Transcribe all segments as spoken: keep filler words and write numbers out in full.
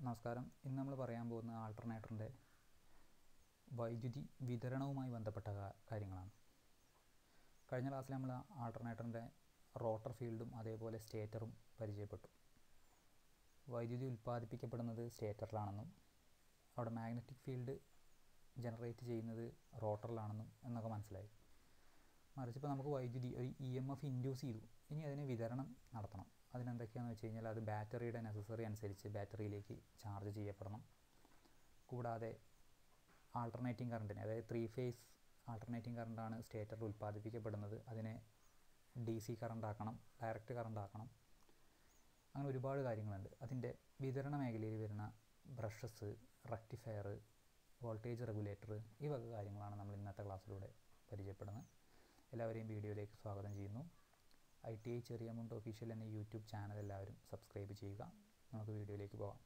നമസ്കാരം. ഇന്ന് നമ്മൾ പറയാൻ പോകുന്ന ആൾട്ടർനേറ്ററിൻ്റെ വൈദ്യുതി വിതരണവുമായി ബന്ധപ്പെട്ട കാര്യങ്ങളാണ്. കഴിഞ്ഞ ക്ലാസ്സിൽ നമ്മൾ ആൾട്ടർനേറ്ററിൻ്റെ റോട്ടർ ഫീൽഡും അതേപോലെ സ്റ്റേറ്ററും പരിചയപ്പെട്ടു. വൈദ്യുതി ഉൽപ്പാദിപ്പിക്കപ്പെടുന്നത് സ്റ്റേറ്ററിലാണെന്നും അവിടെ മാഗ്നറ്റിക് ഫീൽഡ് ജനറേറ്റ് ചെയ്യുന്നത് റോട്ടറിലാണെന്നും എന്നൊക്കെ മനസ്സിലായി. മറിച്ചിപ്പോൾ നമുക്ക് വൈദ്യുതി ഒരു ഇ എം എഫ് ഇൻഡ്യൂസ് ചെയ്തു. ഇനി അതിനെ വിതരണം നടത്തണം. അതിനെന്തൊക്കെയാണെന്ന് വെച്ച് കഴിഞ്ഞാൽ അത് ബാറ്ററിയുടെ നെസസറി അനുസരിച്ച് ബാറ്ററിയിലേക്ക് ചാർജ് ചെയ്യപ്പെടണം. കൂടാതെ ആൾട്ടർനേറ്റിംഗ് കറണ്ടിനെ, അതായത് ത്രീ ഫേസ് ആൾട്ടർനേറ്റിംഗ് കറണ്ടാണ് സ്റ്റേറ്ററിൽ ഉൽപ്പാദിപ്പിക്കപ്പെടുന്നത്. അതിനെ ഡി സി കറണ്ടാക്കണം, ഡയറക്റ്റ് കറണ്ടാക്കണം. അങ്ങനെ ഒരുപാട് കാര്യങ്ങളുണ്ട്. അതിൻ്റെ വിതരണ മേഖലയിൽ വരുന്ന ബ്രഷസ്, റക്റ്റിഫയർ, വോൾട്ടേജ് റെഗുലേറ്റർ, ഈ വക കാര്യങ്ങളാണ് നമ്മൾ ഇന്നത്തെ ക്ലാസ്സിലൂടെ പരിചയപ്പെടുന്നത്. എല്ലാവരെയും വീഡിയോയിലേക്ക് സ്വാഗതം ചെയ്യുന്നു. ഐ ടി ഐ ചെറിയമുണ്ട് ഒഫീഷ്യൽ എന്ന യൂട്യൂബ് ചാനൽ എല്ലാവരും സബ്സ്ക്രൈബ് ചെയ്യുക. നമുക്ക് വീഡിയോയിലേക്ക് പോകാം.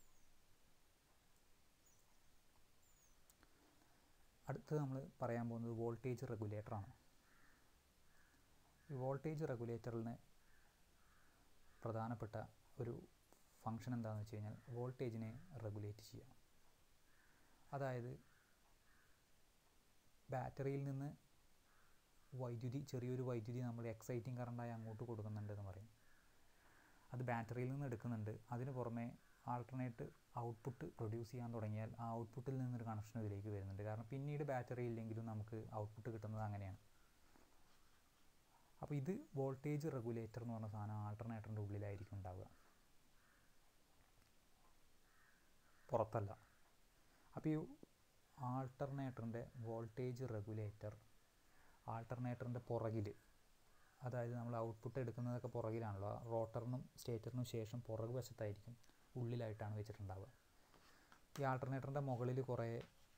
അടുത്ത് നമ്മൾ പറയാൻ പോകുന്നത് വോൾട്ടേജ് റെഗുലേറ്ററാണ്. ഈ വോൾട്ടേജ് റെഗുലേറ്ററിന് പ്രധാനപ്പെട്ട ഒരു ഫങ്ഷൻ എന്താണെന്ന് വെച്ച് കഴിഞ്ഞാൽ വോൾട്ടേജിനെ റെഗുലേറ്റ് ചെയ്യുക. അതായത് ബാറ്ററിയിൽ നിന്ന് വൈദ്യുതി, ചെറിയൊരു വൈദ്യുതി നമ്മൾ എക്സൈറ്റിംഗ് കറണ്ടായി അങ്ങോട്ട് കൊടുക്കുന്നുണ്ട് എന്ന് പറയും. അത് ബാറ്ററിയിൽ നിന്ന് എടുക്കുന്നുണ്ട്. അതിന് പുറമെ ആൾട്ടർനേറ്റ് ഔട്ട്പുട്ട് പ്രൊഡ്യൂസ് ചെയ്യാൻ തുടങ്ങിയാൽ ആ ഔട്ട്പുട്ടിൽ നിന്നൊരു കണക്ഷൻ ഇതിലേക്ക് വരുന്നുണ്ട്. കാരണം പിന്നീട് ബാറ്ററി ഇല്ലെങ്കിലും നമുക്ക് ഔട്ട്പുട്ട് കിട്ടുന്നത് അങ്ങനെയാണ്. അപ്പോൾ ഇത് വോൾട്ടേജ് റെഗുലേറ്റർ എന്ന് പറഞ്ഞ സാധനം ആൾട്ടർനേറ്ററിൻ്റെ ഉള്ളിലായിരിക്കും ഉണ്ടാവുക, പുറത്തല്ല. അപ്പോൾ ഈ ആൾട്ടർനേറ്ററിൻ്റെ വോൾട്ടേജ് റെഗുലേറ്റർ ആൾട്ടർനേറ്ററിൻ്റെ പുറകിൽ, അതായത് നമ്മൾ ഔട്ട്പുട്ട് എടുക്കുന്നതൊക്കെ പുറകിലാണല്ലോ, റോട്ടറിനും സ്റ്റേറ്ററിനും ശേഷം പുറകു വശത്തായിരിക്കും, ഉള്ളിലായിട്ടാണ് വെച്ചിട്ടുണ്ടാവുക. ഈ ആൾട്ടർനേറ്ററിൻ്റെ മുകളിൽ കുറേ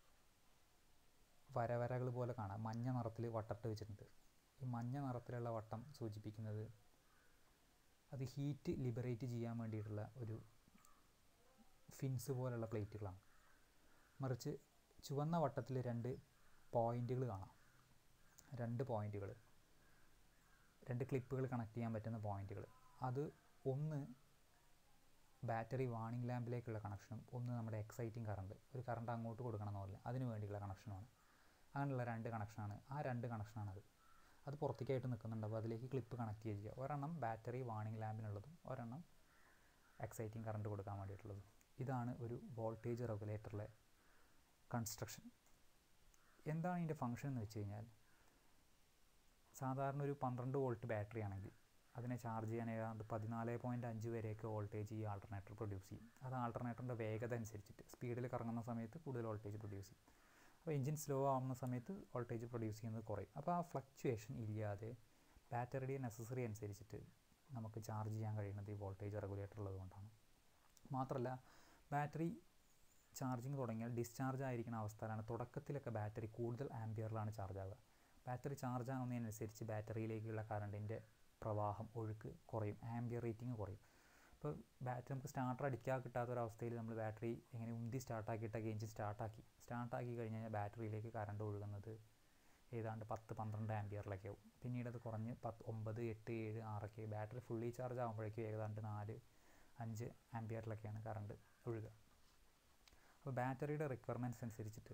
വരവരകൾ പോലെ കാണാം, മഞ്ഞ നിറത്തിൽ വട്ടട്ട് വെച്ചിട്ടുണ്ട്. ഈ മഞ്ഞ നിറത്തിലുള്ള വട്ടം സൂചിപ്പിക്കുന്നത് അത് ഹീറ്റ് ലിബറേറ്റ് ചെയ്യാൻ വേണ്ടിയിട്ടുള്ള ഒരു ഫിൻസ് പോലുള്ള പ്ലേറ്റുകളാണ്. മറിച്ച് ചുവന്ന വട്ടത്തിൽ രണ്ട് പോയിൻറ്റുകൾ കാണാം. രണ്ട് പോയിൻറ്റുകൾ, രണ്ട് ക്ലിപ്പുകൾ കണക്ട് ചെയ്യാൻ പറ്റുന്ന പോയിൻറ്റുകൾ. അത് ഒന്ന് ബാറ്ററി വാണിംഗ് ലാമ്പിലേക്കുള്ള കണക്ഷനും ഒന്ന് നമ്മുടെ എക്സൈറ്റിംഗ് കറണ്ട്, ഒരു കറണ്ട് അങ്ങോട്ട് കൊടുക്കണം എന്നല്ല, അതിന് വേണ്ടിയുള്ള കണക്ഷനുമാണ്. അങ്ങനെയുള്ള രണ്ട് കണക്ഷനാണ്. ആ രണ്ട് കണക്ഷനാണത്. അത് പുറത്തേക്കായിട്ട് നിൽക്കുന്നുണ്ട്. അപ്പോൾ അതിലേക്ക് ക്ലിപ്പ് കണക്ട് ചെയ്യുക. ഒരെണ്ണം ബാറ്ററി വാണിംഗ് ലാമ്പിനുള്ളതും ഒരെണ്ണം എക്സൈറ്റിംഗ് കറണ്ട് കൊടുക്കാൻ വേണ്ടിയിട്ടുള്ളതും. ഇതാണ് ഒരു വോൾട്ടേജ് റെഗുലേറ്ററിലെ കൺസ്ട്രക്ഷൻ. എന്താണ് ഇതിൻ്റെ ഫങ്ഷൻ എന്ന് വെച്ച് കഴിഞ്ഞാൽ, സാധാരണ ഒരു പന്ത്രണ്ട് വോൾട്ട് ബാറ്ററി ആണെങ്കിൽ അതിനെ ചാർജ് ചെയ്യാൻ ഏതാണ്ട് പതിനാല് പോയിൻറ്റ് അഞ്ച് വരെയൊക്കെ വോൾട്ടേജ് ഈ ആൾട്ടർനേറ്റർ പ്രൊഡ്യൂസ് ചെയ്യും. അത് ആൾട്ടർനേറ്ററിൻ്റെ വേഗത അനുസരിച്ചിട്ട് സ്പീഡിൽ കറങ്ങുന്ന സമയത്ത് കൂടുതൽ വോൾട്ടേജ് പ്രൊഡ്യൂസ് ചെയ്യും. അപ്പോൾ എഞ്ചിൻ സ്ലോ ആവുന്ന സമയത്ത് വോൾട്ടേജ് പ്രൊഡ്യൂസ് ചെയ്യുന്നത് കുറയും. അപ്പോൾ ആ ഫ്ലക്ച്വേഷൻ ഇല്ലാതെ ബാറ്ററിയുടെ നെസസറി അനുസരിച്ചിട്ട് നമുക്ക് ചാർജ് ചെയ്യാൻ കഴിയുന്നത് ഈ വോൾട്ടേജ് റെഗുലേറ്റർ ഉള്ളത് കൊണ്ടാണ്. മാത്രമല്ല, ബാറ്ററി ചാർജിങ് തുടങ്ങിയാൽ ഡിസ്ചാർജ് ആയിരിക്കുന്ന അവസ്ഥയിലാണ് തുടക്കത്തിലൊക്കെ ബാറ്ററി കൂടുതൽ ആംപിയറിലാണ് ചാർജ് ആവുക. ബാറ്ററി ചാർജ് ആകുന്നതിനനുസരിച്ച് ബാറ്ററിയിലേക്കുള്ള കറണ്ടിൻ്റെ പ്രവാഹം, ഒഴുക്ക് കുറയും, ആംപിയർ റേറ്റിംഗ് കുറയും. ഇപ്പോൾ ബാറ്ററി നമുക്ക് സ്റ്റാർട്ടർ അടിക്കാൻ കിട്ടാത്തൊരവസ്ഥയിൽ നമ്മൾ ബാറ്ററി എങ്ങനെ ഉന്തി സ്റ്റാർട്ടാക്കിയിട്ടൊക്കെ എഞ്ചിൻ സ്റ്റാർട്ടാക്കി സ്റ്റാർട്ടാക്കി കഴിഞ്ഞ് കഴിഞ്ഞാൽ ബാറ്ററിയിലേക്ക് കറണ്ട് ഒഴുകുന്നത് ഏതാണ്ട് പത്ത് പന്ത്രണ്ട് ആംപിയറിലൊക്കെ ആവും. പിന്നീട് അത് കുറഞ്ഞ് പത്ത് ഒമ്പത് എട്ട് ഏഴ് ആറൊക്കെ, ബാറ്ററി ഫുള്ളി ചാർജ് ആകുമ്പോഴേക്കും ഏതാണ്ട് നാല് അഞ്ച് ആംപിയറിലൊക്കെയാണ് കറണ്ട് ഒഴുകുക. അപ്പോൾ ബാറ്ററിയുടെ റിക്വയർമെൻറ്റ്സ് അനുസരിച്ചിട്ട്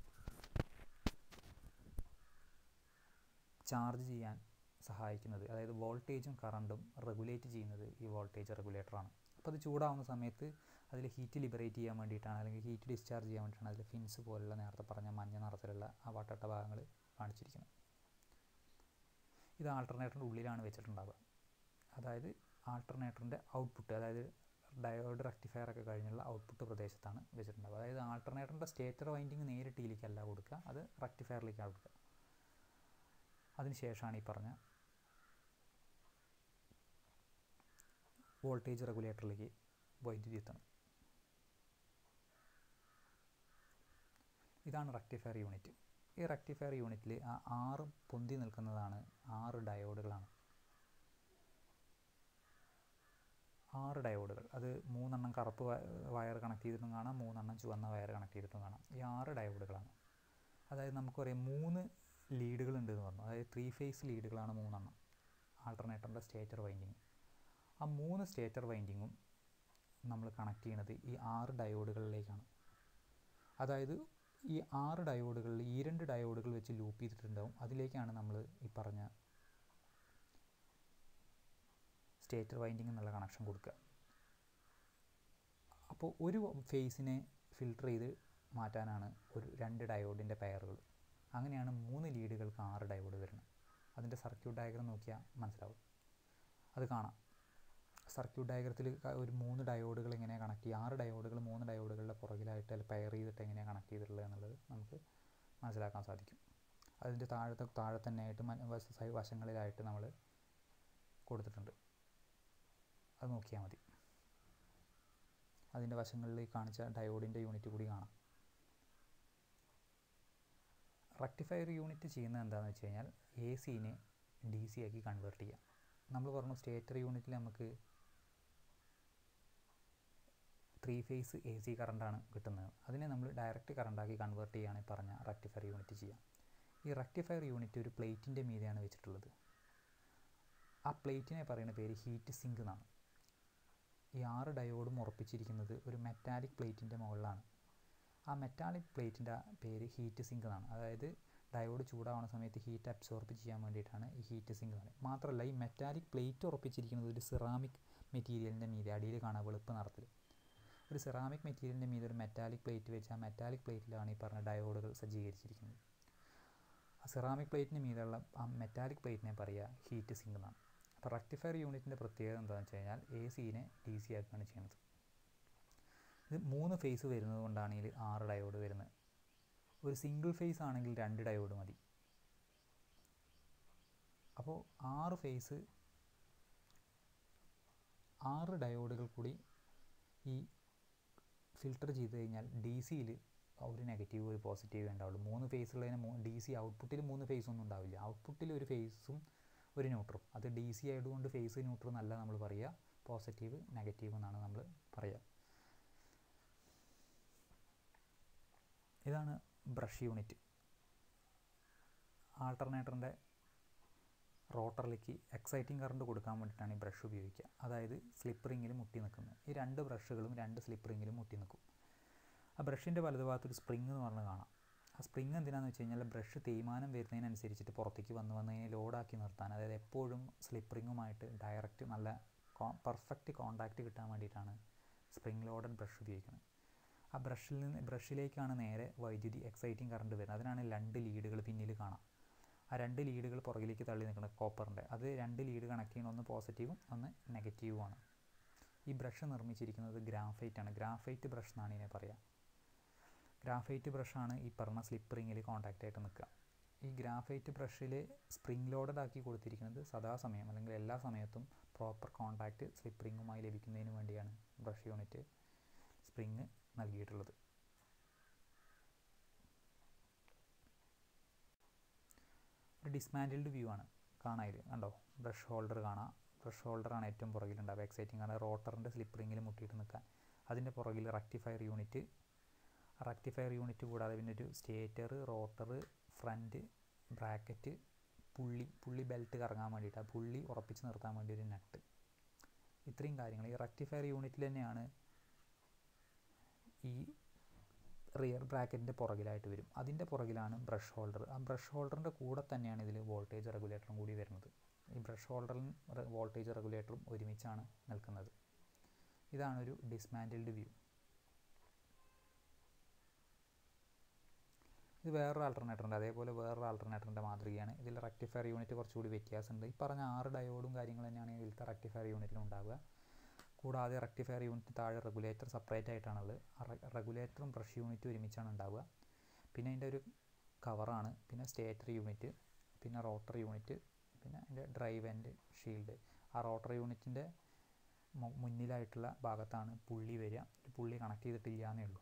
ചാർജ് ചെയ്യാൻ സഹായിക്കുന്നത്, അതായത് വോൾട്ടേജും കറണ്ടും റെഗുലേറ്റ് ചെയ്യുന്നത് ഈ വോൾട്ടേജ് റെഗുലേറ്ററാണ്. അപ്പോൾ അത് ചൂടാവുന്ന സമയത്ത് അതിൽ ഹീറ്റ് ലിബറേറ്റ് ചെയ്യാൻ വേണ്ടിയിട്ടാണ്, അല്ലെങ്കിൽ ഹീറ്റ് ഡിസ്ചാർജ് ചെയ്യാൻ വേണ്ടിയിട്ടാണ് അതിൽ ഫിൻസ് പോലുള്ള നേരത്തെ പറഞ്ഞ മഞ്ഞ നിറത്തിലുള്ള ആ വട്ടട്ട ഭാഗങ്ങൾ കാണിച്ചിരിക്കുന്നത്. ഇത് ആൾട്ടർനേറ്ററിൻ്റെ ഉള്ളിലാണ് വെച്ചിട്ടുണ്ടാവുക. അതായത് ആൾട്ടർനേറ്ററിൻ്റെ ഔട്ട്പുട്ട്, അതായത് ഡയോഡ് റക്റ്റിഫയർ ഒക്കെ കഴിഞ്ഞുള്ള ഔട്ട്പുട്ട് പ്രദേശത്താണ് വെച്ചിട്ടുണ്ടാവുക. അതായത് ആൾട്ടർനേറ്ററിൻ്റെ സ്റ്റേറ്റർ വൈൻഡിങ് നേരിട്ട് ഇതിലേക്കല്ല കൊടുക്കുക, അത് റക്റ്റിഫയറിലേക്കാണ് കൊടുക്കുക. അതിനുശേഷമാണ് ഈ പറഞ്ഞ വോൾട്ടേജ് റെഗുലേറ്ററിലേക്ക് വൈദ്യുതി എത്തുന്നത്. ഇതാണ് റക്റ്റിഫയർ യൂണിറ്റ്. ഈ റക്റ്റിഫയർ യൂണിറ്റിൽ ആ ആറ് പൊന്തി നിൽക്കുന്നതാണ് ആറ് ഡയോഡുകളാണ്. ആറ് ഡയോഡുകൾ, അത് മൂന്നെണ്ണം കറുപ്പ് വയർ കണക്ട് ചെയ്തിട്ടും കാണാം, മൂന്നെണ്ണം ചുവന്ന വയർ കണക്ട് ചെയ്തിട്ടും കാണാം. ഈ ആറ് ഡയോഡുകളാണ്. അതായത് നമുക്ക് പറയാം മൂന്ന് ലീഡുകളുണ്ട് എന്ന് പറഞ്ഞു. അതായത് ത്രീ ഫേസ് ലീഡുകളാണ് മൂന്നെണ്ണം ആൾട്ടർനേറ്ററിൻ്റെ സ്റ്റേറ്റർ വൈൻഡിങ്. ആ മൂന്ന് സ്റ്റേറ്റർ വൈൻഡിങ്ങും നമ്മൾ കണക്ട് ചെയ്യുന്നത് ഈ ആറ് ഡയോഡുകളിലേക്കാണ്. അതായത് ഈ ആറ് ഡയോഡുകളിൽ ഈ രണ്ട് ഡയോഡുകൾ വെച്ച് ലൂപ്പ് ചെയ്തിട്ടുണ്ടാവും. അതിലേക്കാണ് നമ്മൾ ഈ പറഞ്ഞ സ്റ്റേറ്റർ വൈൻഡിങ് എന്നുള്ള കണക്ഷൻ കൊടുക്കുക. അപ്പോൾ ഒരു ഫേസിനെ ഫിൽട്ടർ ചെയ്ത് മാറ്റാനാണ് ഒരു രണ്ട് ഡയോഡിൻ്റെ പെയറുകൾ. അങ്ങനെയാണ് മൂന്ന് ലീഡുകൾക്ക് ആറ് ഡയോഡ് വരുന്നത്. അതിൻ്റെ സർക്യൂട്ട് ഡയഗ്രം നോക്കിയാൽ മനസ്സിലാവും, അത് കാണാം. സർക്യൂട്ട് ഡയഗ്രത്തിൽ ഒരു മൂന്ന് ഡയോഡുകൾ എങ്ങനെയാണ് കണക്ട് ചെയ്യുക, ആറ് ഡയോഡുകൾ മൂന്ന് ഡയോഡുകളുടെ പുറകിലായിട്ട് അല്ലെങ്കിൽ പെയർ ചെയ്തിട്ട് എങ്ങനെയാണ് കണക്ട് ചെയ്തിട്ടുള്ളത് എന്നുള്ളത് നമുക്ക് മനസ്സിലാക്കാൻ സാധിക്കും. അതിൻ്റെ താഴത്തെ താഴെ തന്നെയായിട്ട് വശങ്ങളിലായിട്ട് നമ്മൾ കൊടുത്തിട്ടുണ്ട്, അത് നോക്കിയാൽ മതി. അതിൻ്റെ വശങ്ങളിൽ കാണിച്ച ഡയോഡിൻ്റെ യൂണിറ്റ് കൂടി കാണാം. റെക്ടിഫയർ യൂണിറ്റ് ചെയ്യുന്നത് എന്താണെന്ന് വെച്ച് കഴിഞ്ഞാൽ എ സിനെ ഡി സി ആക്കി കൺവേർട്ട് ചെയ്യുക. നമ്മൾ പറഞ്ഞു സ്റ്റേറ്റർ യൂണിറ്റിൽ നമുക്ക് ത്രീ ഫേസ് എ സി കറണ്ടാണ് കിട്ടുന്നത്. അതിനെ നമ്മൾ ഡയറക്റ്റ് കറണ്ടാക്കി കൺവേർട്ട് ചെയ്യുകയാണ് പറഞ്ഞ റെക്ടിഫയർ യൂണിറ്റ് ചെയ്യുക. ഈ റെക്ടിഫയർ യൂണിറ്റ് ഒരു പ്ലേറ്റിൻ്റെ മീതെയാണ് വെച്ചിട്ടുള്ളത്. ആ പ്ലേറ്റിനെ പറയുന്ന പേര് ഹീറ്റ് സിങ്ക് എന്നാണ്. ഈ ആറ് ഡയോഡും ഉറപ്പിച്ചിരിക്കുന്നത് ഒരു മെറ്റാലിക് പ്ലേറ്റിൻ്റെ മുകളിലാണ്. ആ മെറ്റാലിക് പ്ലേറ്റിൻ്റെ പേര് ഹീറ്റ് സിങ്ക് എന്നാണ്. അതായത് ഡയോഡ് ചൂടാവുന്ന സമയത്ത് ഹീറ്റ് അബ്സോർബ് ചെയ്യാൻ വേണ്ടിയിട്ടാണ് ഈ ഹീറ്റ് സിങ്ക് എന്ന് പറയുന്നത്. മാത്രമല്ല ഈ മെറ്റാലിക് പ്ലേറ്റ് ഉറപ്പിച്ചിരിക്കുന്നത് ഒരു സിറാമിക് മെറ്റീരിയലിൻ്റെ മീതെ, അടിയിൽ കാണാൻ വെളുപ്പ് നിറത്തിൽ ഒരു സിറാമിക് മെറ്റീരിയലിൻ്റെ മീതെ ഒരു മെറ്റാലിക് പ്ലേറ്റ് വെച്ച് ആ മെറ്റാലിക് പ്ലേറ്റിലാണ് ഈ പറഞ്ഞ ഡയോഡുകൾ സജ്ജീകരിച്ചിരിക്കുന്നത്. ആ സിറാമിക് പ്ലേറ്റിന് മീതെയുള്ള ആ മെറ്റാലിക് പ്ലേറ്റിനെ പറയുക ഹീറ്റ് സിങ്ക് എന്നാണ്. അപ്പോൾ റെക്ടിഫയർ യൂണിറ്റിൻ്റെ പ്രത്യേകത എന്താണെന്ന് വെച്ച് കഴിഞ്ഞാൽ എ സിനെ ഡി സി ആക്കുകയാണ് ചെയ്യുന്നത്. ഇത് മൂന്ന് ഫേസ് വരുന്നത് കൊണ്ടാണ് ഇതിൽ ആറ് ഡയോഡ് വരുന്നത്. ഒരു സിംഗിൾ ഫേസ് ആണെങ്കിൽ രണ്ട് ഡയോഡ് മതി. അപ്പോൾ ആറ് ഫേസ് ആറ് ഡയോഡുകൾ കൂടി ഈ ഫിൽട്ടർ ചെയ്ത് കഴിഞ്ഞാൽ ഡി സിയിൽ ഒരു നെഗറ്റീവ് ഒരു പോസിറ്റീവ് ഉണ്ടാവുള്ളൂ. മൂന്ന് ഫേസുള്ളതിന് മൂ ഡി സി ഔട്ട്പുട്ടിൽ മൂന്ന് ഫേസ് ഒന്നും ഉണ്ടാവില്ല. ഔട്ട്പുട്ടിൽ ഒരു ഫേസും ഒരു ന്യൂട്രും. അത് ഡി സി ആയതുകൊണ്ട് ഫേസ് ന്യൂട്രും എന്നല്ല നമ്മൾ പറയുക, പോസിറ്റീവ് നെഗറ്റീവ് എന്നാണ് നമ്മൾ പറയുക. ഇതാണ് ബ്രഷ് യൂണിറ്റ്. ആൾട്ടർനേറ്ററിൻ്റെ റോട്ടറിലേക്ക് എക്സൈറ്റിംഗ് കറണ്ട് കൊടുക്കാൻ വേണ്ടിയിട്ടാണ് ഈ ബ്രഷ് ഉപയോഗിക്കുക. അതായത് സ്ലിപ്പ് റിങ്ങിൽ മുട്ടി നിൽക്കുന്നത്. ഈ രണ്ട് ബ്രഷുകളും രണ്ട് സ്ലിപ്പ് റിങ്ങിലും മുട്ടി നിൽക്കും. ആ ബ്രഷിൻ്റെ വലതുഭാഗത്ത് ഒരു സ്പ്രിങ് എന്ന് പറഞ്ഞ് കാണാം. ആ സ്പ്രിങ് എന്തിനാണെന്ന് വെച്ച് കഴിഞ്ഞാൽ ബ്രഷ് തേയ്മാനം വരുന്നതിനനുസരിച്ചിട്ട് പുറത്തേക്ക് വന്ന് വന്നതിനെ ലോഡാക്കി നിർത്താൻ, അതായത് എപ്പോഴും സ്ലിപ്പ് റിങ്ങുമായിട്ട് ഡയറക്റ്റ് നല്ല പെർഫെക്റ്റ് കോണ്ടാക്റ്റ് കിട്ടാൻ വേണ്ടിയിട്ടാണ് സ്പ്രിങ് ലോഡഡ് ബ്രഷ് ഉപയോഗിക്കുന്നത്. ആ ബ്രഷിൽ നിന്ന് ബ്രഷിലേക്കാണ് നേരെ വൈദ്യുതി എക്സൈറ്റിംഗ് കറണ്ട് വരുന്നത്. അതിനാണ് രണ്ട് ലീഡുകൾ പിന്നിൽ കാണാം. ആ രണ്ട് ലീഡുകൾ പുറകിലേക്ക് തള്ളി നിൽക്കുന്നത് കോപ്പറിൻ്റെ. അത് രണ്ട് ലീഡ് കണക്ട് ചെയ്യുന്ന ഒന്ന് പോസിറ്റീവും ഒന്ന് നെഗറ്റീവുമാണ്. ഈ ബ്രഷ് നിർമ്മിച്ചിരിക്കുന്നത് ഗ്രാഫൈറ്റ് ആണ്. ഗ്രാഫൈറ്റ് ബ്രഷ് എന്നാണ് ഇതിനെ പറയുക. ഗ്രാഫൈറ്റ് ബ്രഷാണ് ഈ പറഞ്ഞ സ്ലിപ്പ് റിങ്ങിൽ കോൺടാക്റ്റ് ആയിട്ട് നിൽക്കുക. ഈ ഗ്രാഫൈറ്റ് ബ്രഷിൽ സ്പ്രിങ് ലോഡഡ് ആക്കി കൊടുത്തിരിക്കുന്നത് സദാസമയം അല്ലെങ്കിൽ എല്ലാ സമയത്തും പ്രോപ്പർ കോൺടാക്റ്റ് സ്ലിപ്പ് റിങ്ങുമായി ലഭിക്കുന്നതിന് വേണ്ടിയാണ് ബ്രഷ് യൂണിറ്റ് സ്പ്രിങ് നൽകിയിട്ടുള്ളത്. ഒരു ഡിസ്മാൻറ്റിൽഡ് വ്യൂ ആണ് കാണാൻ. കണ്ടോ, ബ്രഷ് ഹോൾഡർ കാണാം. ബ്രഷ് ഹോൾഡറാണ് ഏറ്റവും പുറകിലുണ്ടാവുക. എക്സൈറ്റിംഗ് ആണ് റോട്ടറിൻ്റെ സ്ലിപ്പ് റിങ്ങിൽ മുട്ടിയിട്ട് നിൽക്കാൻ. അതിൻ്റെ പുറകിൽ റെക്ടിഫയർ യൂണിറ്റ്. റെക്ടിഫയർ യൂണിറ്റ് കൂടാതെ പിന്നെ ഒരു സ്റ്റേറ്റർ, റോട്ടർ, ഫ്രണ്ട് ബ്രാക്കറ്റ്, പുള്ളി പുള്ളി ബെൽറ്റ് കറങ്ങാൻ വേണ്ടിയിട്ട് ആ പുള്ളി ഉറപ്പിച്ച് നിർത്താൻ വേണ്ടി ഒരു നട്ട്. ഇത്രയും കാര്യങ്ങൾ ഈ റെക്ടിഫയർ യൂണിറ്റിൽ തന്നെയാണ് ഈ റിയർ ബ്രാക്കറ്റിൻ്റെ പുറകിലായിട്ട് വരും. അതിൻ്റെ പുറകിലാണ് ബ്രഷ് ഹോൾഡർ. ആ ബ്രഷ് ഹോൾഡറിൻ്റെ കൂടെ തന്നെയാണ് ഇതിൽ വോൾട്ടേജ് റെഗുലേറ്ററും കൂടി വരുന്നത്. ഈ ബ്രഷ് ഹോൾഡറും വോൾട്ടേജ് റെഗുലേറ്ററും ഒരുമിച്ചാണ് നിൽക്കുന്നത്. ഇതാണൊരു ഡിസ്മാൻറ്റിൽഡ് വ്യൂ. ഇത് വേറൊരു ആൾട്ടർനേറ്ററുണ്ട്. അതേപോലെ വേറൊരു ആൾട്ടർനേറ്ററിൻ്റെ മാതൃകയാണ്. ഇതിൽ റെക്ടിഫയർ യൂണിറ്റ് കുറച്ചുകൂടി വ്യത്യാസമുണ്ട്. ഈ പറഞ്ഞ ആറ് ഡയോഡും കാര്യങ്ങൾ തന്നെയാണ് ഇതിലത്തെ റെക്ടിഫയർ യൂണിറ്റിലും ഉണ്ടാവുക. കൂടാതെ റെക്ടിഫയർ യൂണിറ്റ് താഴെ റെഗുലേറ്റർ സെപ്പറേറ്റ് ആയിട്ടാണുള്ളത്. റെഗുലേറ്ററും ബ്രഷ് യൂണിറ്റും ഒരുമിച്ചാണ് ഉണ്ടാവുക. പിന്നെ അതിൻ്റെ ഒരു കവറാണ്. പിന്നെ സ്റ്റേറ്റർ യൂണിറ്റ്, പിന്നെ റോട്ടർ യൂണിറ്റ്, പിന്നെ അതിൻ്റെ ഡ്രൈവ് ആൻഡ് ഷീൽഡ്. ആ റോട്ടർ യൂണിറ്റിൻ്റെ മുന്നിലായിട്ടുള്ള ഭാഗത്താണ് പുള്ളി വരിക. പുള്ളി കണക്ട് ചെയ്തിട്ടില്ല എന്നേ ഉള്ളൂ.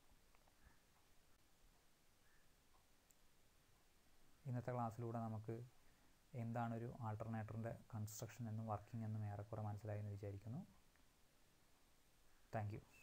ഇന്നത്തെ ക്ലാസ്സിലൂടെ നമുക്ക് എന്താണൊരു ആൾട്ടർനേറ്ററിൻ്റെ കൺസ്ട്രക്ഷൻ എന്നും വർക്കിംഗ് എന്നും ഏറെക്കുറെ മനസ്സിലായി എന്ന് വിചാരിക്കുന്നു. Thank U.